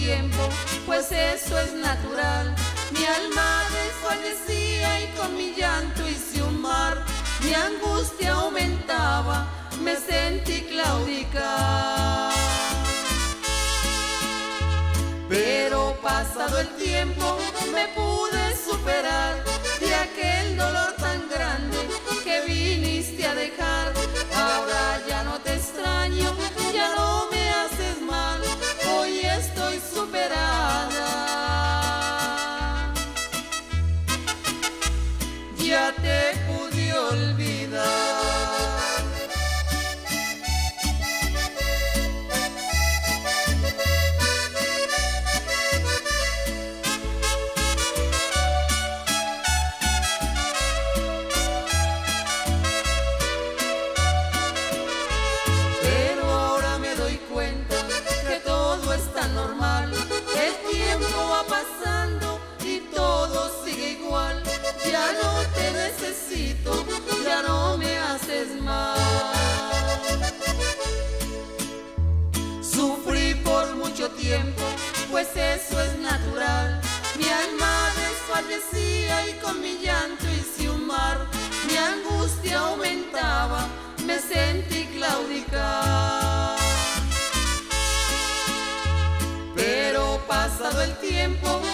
tiempo, pues eso es natural. Mi alma desfallecía y con mi llanto hice un mar. Mi angustia aumentaba, me sentí claudicar. Pero pasado el tiempo me pude superar de aquel dolor tan grande que viniste a dejar. Ahora ya no te extraño, ya no me haces mal, hoy estoy superada. Ya te pude olvidar. Normal, el tiempo va pasando y todo sigue igual. Ya no te necesito, ya no me haces mal. Sufrí por mucho tiempo, pues eso es natural. Mi alma desfallecía y con mi llanto hice un mar. Mi angustia aumentaba, me sentí claudicar. Pero pasado el tiempo